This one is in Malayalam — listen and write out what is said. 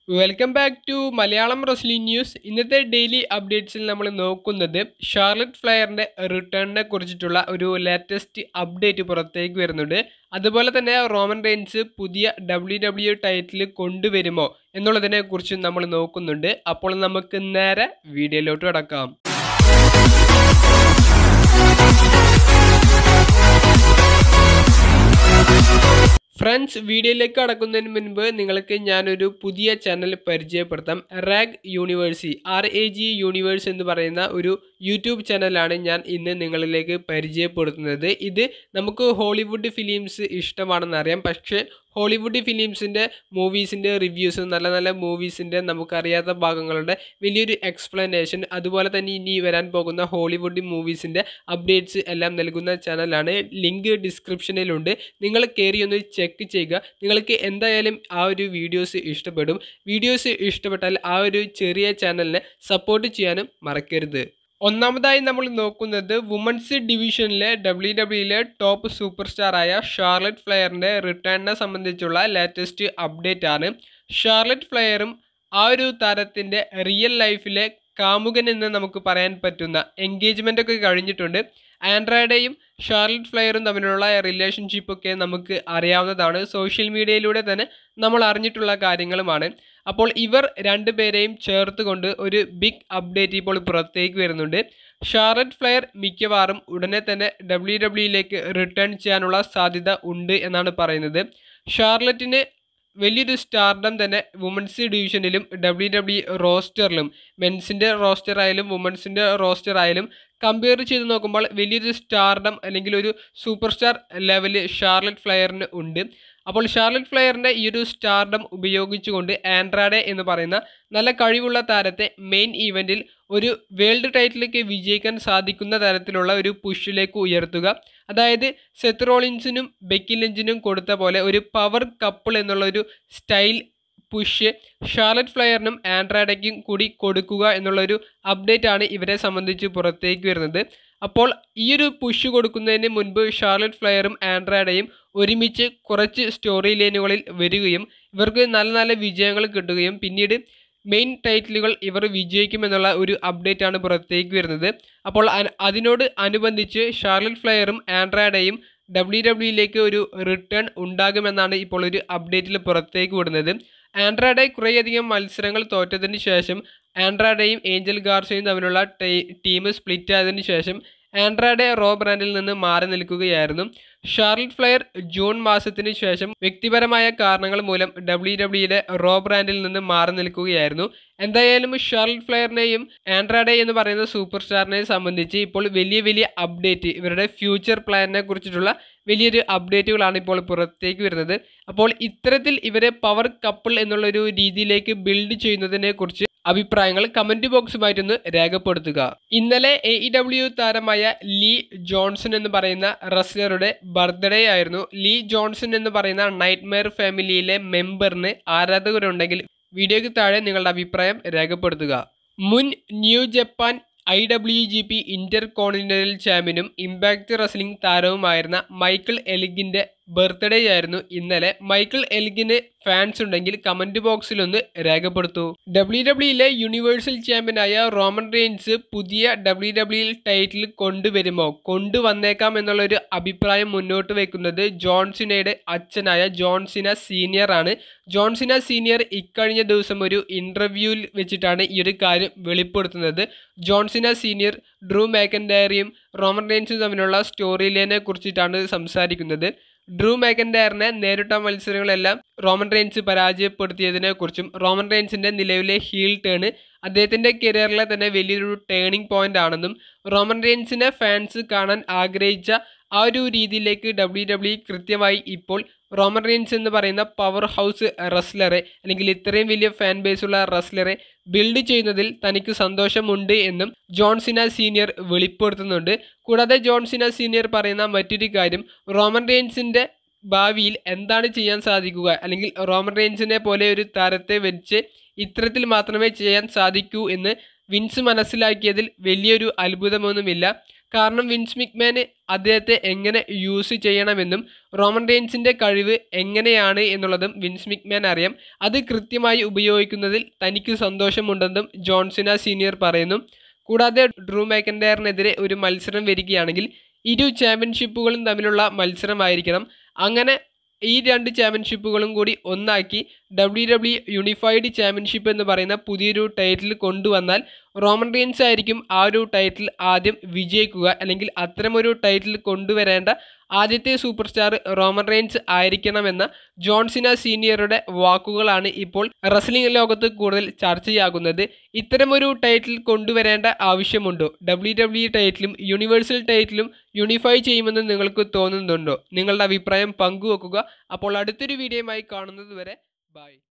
Welcome back to Malayalam wrestling news. ഇന്നത്തെ ഡെയിലി അപ്ഡേറ്റ്സിൽ നമ്മൾ നോക്കുന്നത് ഷാർലറ്റ് ഫ്ലെയറിൻ്റെ റിട്ടേണിനെ കുറിച്ചിട്ടുള്ള ഒരു ലേറ്റസ്റ്റ് അപ്ഡേറ്റ് പുറത്തേക്ക് വരുന്നുണ്ട്. അതുപോലെ തന്നെ റോമൻ റെയിൻസ് പുതിയ WWE ടൈറ്റിൽ കൊണ്ടുവരുമോ എന്നുള്ളതിനെ കുറിച്ച് നമ്മൾ നോക്കുന്നുണ്ട്. അപ്പോൾ നമുക്ക് നേരെ വീഡിയോയിലോട്ട് കടക്കാം. ഫ്രണ്ട്സ്, വീഡിയോയിലേക്ക് കടക്കുന്നതിന് മുൻപ് നിങ്ങൾക്ക് ഞാനൊരു പുതിയ ചാനൽ പരിചയപ്പെടുത്താം. റാഗ് യൂണിവേഴ്സ് RAG യൂണിവേഴ്സ് എന്ന് പറയുന്ന ഒരു യൂട്യൂബ് ചാനലാണ് ഞാൻ ഇന്ന് നിങ്ങളിലേക്ക് പരിചയപ്പെടുത്തുന്നത്. ഇത് നമുക്ക് ഹോളിവുഡ് ഫിലിംസ് ഇഷ്ടമാണെന്നറിയാം, പക്ഷേ ഹോളിവുഡ് ഫിലിംസിൻ്റെ മൂവീസിൻ്റെ റിവ്യൂസ്, നല്ല നല്ല മൂവീസിൻ്റെ നമുക്കറിയാത്ത ഭാഗങ്ങളുടെ വലിയൊരു എക്സ്പ്ലനേഷൻ, അതുപോലെ തന്നെ ഇനി വരാൻ പോകുന്ന ഹോളിവുഡ് മൂവീസിൻ്റെ അപ്ഡേറ്റ്സ് എല്ലാം നൽകുന്ന ചാനലാണ്. ലിങ്ക് ഡിസ്ക്രിപ്ഷനിലുണ്ട്. നിങ്ങൾ കയറി ഒന്ന് ചെക്ക് ചെയ്യുക. നിങ്ങൾക്ക് എന്തായാലും ആ ഒരു വീഡിയോസ് ഇഷ്ടപ്പെടും. വീഡിയോസ് ഇഷ്ടപ്പെട്ടാൽ ആ ഒരു ചെറിയ ചാനലിനെ സപ്പോർട്ട് ചെയ്യാനും മറക്കരുത്. ഒന്നാമതായി നമ്മൾ നോക്കുന്നത് വുമൻസ് ഡിവിഷനിലെ WWE ടോപ്പ് സൂപ്പർ സ്റ്റാറായ ഷാർലറ്റ് ഫ്ലെയറിൻ്റെ റിട്ടേണിനെ സംബന്ധിച്ചുള്ള ലേറ്റസ്റ്റ് അപ്ഡേറ്റ് ആണ്. ഷാർലറ്റ് ഫ്ലെയറും ആ ഒരു താരത്തിൻ്റെ റിയൽ ലൈഫിലെ കാമുകൻ എന്ന് നമുക്ക് പറയാൻ പറ്റുന്ന എൻഗേജ്മെൻ്റ് ഒക്കെ കഴിഞ്ഞിട്ടുണ്ട്. ആൻഡ്രോയിഡയും ഷാർലറ്റ് ഫ്ലെയറും തമ്മിലുള്ള റിലേഷൻഷിപ്പൊക്കെ നമുക്ക് അറിയാവുന്നതാണ്. സോഷ്യൽ മീഡിയയിലൂടെ തന്നെ നമ്മൾ അറിഞ്ഞിട്ടുള്ള കാര്യങ്ങളുമാണ്. അപ്പോൾ ഇവർ രണ്ടുപേരെയും ചേർത്തുകൊണ്ട് ഒരു ബിഗ് അപ്ഡേറ്റ് ഇപ്പോൾ പുറത്തേക്ക് വരുന്നുണ്ട്. ഷാർലറ്റ് ഫ്ലെയർ മിക്കവാറും ഉടനെ തന്നെ WWE റിട്ടേൺ ചെയ്യാനുള്ള സാധ്യത ഉണ്ട് എന്നാണ് പറയുന്നത്. ഷാർലറ്റിന് വലിയൊരു സ്റ്റാർഡം തന്നെ വുമൻസ് ഡിവിഷനിലും WWE റോസ്റ്ററിലും, മെൻസിൻ്റെ റോസ്റ്റർ ആയാലും വുമൻസിൻ്റെ റോസ്റ്റർ ആയാലും കമ്പയർ ചെയ്ത് നോക്കുമ്പോൾ വലിയൊരു സ്റ്റാർഡം അല്ലെങ്കിൽ ഒരു സൂപ്പർ സ്റ്റാർ ലെവല് ഷാർലറ്റ് ഫ്ലെയറിന് ഉണ്ട്. അപ്പോൾ ഷാർലറ്റ് ഫ്ലെയറിൻ്റെ ഈ ഒരു സ്റ്റാർഡം ഉപയോഗിച്ചുകൊണ്ട് ആൻഡ്രാഡെ എന്ന് പറയുന്ന നല്ല കഴിവുള്ള താരത്തെ മെയിൻ ഈവൻറ്റിൽ ഒരു വേൾഡ് ടൈറ്റിലേക്ക് വിജയിക്കാൻ സാധിക്കുന്ന തരത്തിലുള്ള ഒരു പുഷിലേക്ക് ഉയർത്തുക. അതായത് സെത്ത് റോളിൻസിനും ബെക്കി ലിഞ്ചിനും കൊടുത്ത പോലെ ഒരു പവർ കപ്പിൾ എന്നുള്ളൊരു സ്റ്റൈൽ പുഷ് ഷാർലറ്റ് ഫ്ലെയറിനും ആൻഡ്രാഡയ്ക്കും കൂടി കൊടുക്കുക എന്നുള്ളൊരു അപ്ഡേറ്റ് ആണ് ഇവരെ സംബന്ധിച്ച് പുറത്തേക്ക് വരുന്നത്. അപ്പോൾ ഈ ഒരു പുഷ് കൊടുക്കുന്നതിന് മുൻപ് ഷാർലറ്റ് ഫ്ലെയറും ആൻഡ്രാഡയും ഒരുമിച്ച് കുറച്ച് സ്റ്റോറി ലൈനുകളിൽ വരികയും ഇവർക്ക് നല്ല നല്ല വിജയങ്ങൾ കിട്ടുകയും പിന്നീട് മെയിൻ ടൈറ്റിലുകൾ ഇവർ വിജയിക്കുമെന്നുള്ള ഒരു അപ്ഡേറ്റ് ആണ് പുറത്തേക്ക് വരുന്നത്. അപ്പോൾ അതിനോട് അനുബന്ധിച്ച് ഷാർലറ്റ് ഫ്ലെയറും ആൻഡ്രാഡയും WWE ഒരു റിട്ടേൺ ഉണ്ടാകുമെന്നാണ് ഇപ്പോൾ ഒരു അപ്ഡേറ്റിൽ പുറത്തേക്ക് വിടുന്നത്. ആൻഡ്രാഡെ കുറേയധികം മത്സരങ്ങൾ തോറ്റതിന് ശേഷം ആൻഡ്രാഡയും ഏഞ്ചൽ ഗാർസയും തമ്മിലുള്ള ടീം സ്പ്ലിറ്റ് ആയതിനു ശേഷം ആൻഡ്രാഡെ റോ ബ്രാൻഡിൽ നിന്ന് മാറി നിൽക്കുകയായിരുന്നു. ഷാർലറ്റ് ഫ്ലെയർ ജൂൺ മാസത്തിന് ശേഷം വ്യക്തിപരമായ കാരണങ്ങൾ മൂലം WWE റോ ബ്രാൻഡിൽ നിന്ന് മാറി നിൽക്കുകയായിരുന്നു. എന്തായാലും ഷാർലറ്റ് ഫ്ലെയറിനെയും ആൻഡ്രാഡെ എന്ന് പറയുന്ന സൂപ്പർ സ്റ്റാറിനെ സംബന്ധിച്ച് ഇപ്പോൾ വലിയ അപ്ഡേറ്റ്, ഇവരുടെ ഫ്യൂച്ചർ പ്ലാനിനെ കുറിച്ചിട്ടുള്ള വലിയൊരു അപ്ഡേറ്റുകളാണ് ഇപ്പോൾ പുറത്തേക്ക് വരുന്നത്. അപ്പോൾ ഇത്തരത്തിൽ ഇവരെ പവർ കപ്പിൾ എന്നുള്ളൊരു രീതിയിലേക്ക് ബിൽഡ് ചെയ്യുന്നതിനെ കുറിച്ച് അഭിപ്രായങ്ങൾ കമൻറ്റ് ബോക്സുമായിട്ടൊന്ന് രേഖപ്പെടുത്തുക. ഇന്നലെ AEW താരമായ ലീ ജോൺസൺ എന്ന് പറയുന്ന റെസ്ലറുടെ ബർത്ത്ഡേ ആയിരുന്നു. ലീ ജോൺസൺ എന്ന് പറയുന്ന നൈറ്റ്മെയർ ഫാമിലിയിലെ മെമ്പറിന് ആരാധകരുണ്ടെങ്കിൽ വീഡിയോയ്ക്ക് താഴെ നിങ്ങളുടെ അഭിപ്രായം രേഖപ്പെടുത്തുക. മുൻ New Japan IWGP intercontinental ചാമ്പ്യനും ഇമ്പാക്ട് റെസ്ലിംഗ് താരവുമായിരുന്ന മൈക്കിൾ എലിഗിൻ്റെ ബർത്ത്ഡേ ആയിരുന്നു ഇന്നലെ. മൈക്കിൾ എലിഗിന് ഫാൻസ് ഉണ്ടെങ്കിൽ കമൻറ്റ് ബോക്സിലൊന്ന് രേഖപ്പെടുത്തൂ. WWE യൂണിവേഴ്സൽ ചാമ്പ്യനായ റോമൻ റെയിൻസ് പുതിയ WWE ടൈറ്റിൽ കൊണ്ടുവരുമോ? കൊണ്ടുവന്നേക്കാം എന്നുള്ളൊരു അഭിപ്രായം മുന്നോട്ട് വയ്ക്കുന്നത് ജോൺ സിനയുടെ അച്ഛനായ ജോൺ സിന സീനിയർ ആണ്. ജോൺ സിന സീനിയർ ഇക്കഴിഞ്ഞ ദിവസം ഒരു ഇൻ്റർവ്യൂവിൽ വെച്ചിട്ടാണ് ഈ ഒരു കാര്യം വെളിപ്പെടുത്തുന്നത്. ജോൺ സിന സീനിയർ ഡ്രൂ മാക്കൻഡയറും റോമൻ റെയിൻസും തമ്മിലുള്ള സ്റ്റോറി ലൈനെ കുറിച്ചിട്ടാണ് സംസാരിക്കുന്നത്. ഡ്രൂ മാക്കൻഡയറിനെ നേരിട്ട മത്സരങ്ങളെല്ലാം റോമൻ റെയിൻസ് പരാജയപ്പെടുത്തിയതിനെ കുറിച്ചും റോമൻ റെയിൻസിൻ്റെ നിലവിലെ ഹീൽ ടേൺ അദ്ദേഹത്തിൻ്റെ കരിയറിലെ തന്നെ വലിയൊരു ടേണിംഗ് പോയിന്റ് ആണെന്നും റോമൻ റെയിൻസിനെ ഫാൻസ് കാണാൻ ആഗ്രഹിച്ച ആ ഒരു രീതിയിലേക്ക് WWE കൃത്യമായി ഇപ്പോൾ റോമൻ റെയിൻസ് എന്ന് പറയുന്ന പവർ ഹൗസ് റെസ്ലറെ അല്ലെങ്കിൽ ഇത്രയും വലിയ ഫാൻ ബേസുള്ള റെസ്ലറെ ബിൽഡ് ചെയ്യുന്നതിൽ തനിക്ക് സന്തോഷമുണ്ട് എന്നും ജോൺ സിന സീനിയർ വെളിപ്പെടുത്തുന്നുണ്ട്. കൂടാതെ ജോൺ സിന സീനിയർ പറയുന്ന മറ്റൊരു കാര്യം, റോമൻ റെയിൻസിൻ്റെ ഭാവിയിൽ എന്താണ് ചെയ്യാൻ സാധിക്കുക, അല്ലെങ്കിൽ റോമൻ റെയിൻസിനെ പോലെ ഒരു താരത്തെ വെച്ച് ഇത്തരത്തിൽ മാത്രമേ ചെയ്യാൻ സാധിക്കൂ എന്ന് വിൻസ് മനസ്സിലാക്കിയതിൽ വലിയൊരു അത്ഭുതമൊന്നുമില്ല. കാരണം വിൻസ് മിക്മാന് അദ്ദേഹത്തെ എങ്ങനെ യൂസ് ചെയ്യണമെന്നും റോമൻ റെയിൻസിൻ്റെ കഴിവ് എങ്ങനെയാണ് എന്നുള്ളതും വിൻസ് മിക്മാൻ അറിയാം. അത് കൃത്യമായി ഉപയോഗിക്കുന്നതിൽ തനിക്ക് സന്തോഷമുണ്ടെന്നും ജോൺ സിന സീനിയർ പറയുന്നു. കൂടാതെ ഡ്രൂ മാക്കിൻടയറിനെതിരെ ഒരു മത്സരം വരികയാണെങ്കിൽ ഇരു ചാമ്പ്യൻഷിപ്പുകളും തമ്മിലുള്ള മത്സരമായിരിക്കണം. അങ്ങനെ ഈ 2 ചാമ്പ്യൻഷിപ്പുകളും കൂടി ഒന്നാക്കി WWE യൂണിഫൈഡ് ചാമ്പ്യൻഷിപ്പ് എന്ന് പറയുന്ന പുതിയൊരു ടൈറ്റിൽ കൊണ്ടുവന്നാൽ റോമൻ റെയിൻസ് ആയിരിക്കും ആ ഒരു ടൈറ്റിൽ ആദ്യം വിജയിക്കുക. അല്ലെങ്കിൽ അത്തരമൊരു ടൈറ്റിൽ കൊണ്ടുവരേണ്ട ആദ്യത്തെ സൂപ്പർ സ്റ്റാർ റോമൻ റെയിൻസ് ആയിരിക്കണമെന്ന ജോൺ സിന സീനിയറുടെ വാക്കുകളാണ് ഇപ്പോൾ റെസ്ലിംഗ് ലോകത്ത് കൂടുതൽ ചർച്ചയാകുന്നത്. ഇത്തരമൊരു ടൈറ്റിൽ കൊണ്ടുവരേണ്ട ആവശ്യമുണ്ടോ? WWE ടൈറ്റിലും യൂണിവേഴ്സൽ ടൈറ്റിലും യൂണിഫൈ ചെയ്യുമെന്ന് നിങ്ങൾക്ക് തോന്നുന്നുണ്ടോ? നിങ്ങളുടെ അഭിപ്രായം പങ്കുവെക്കുക. അപ്പോൾ അടുത്തൊരു വീഡിയോയുമായി കാണുന്നത് വരെ ബൈ.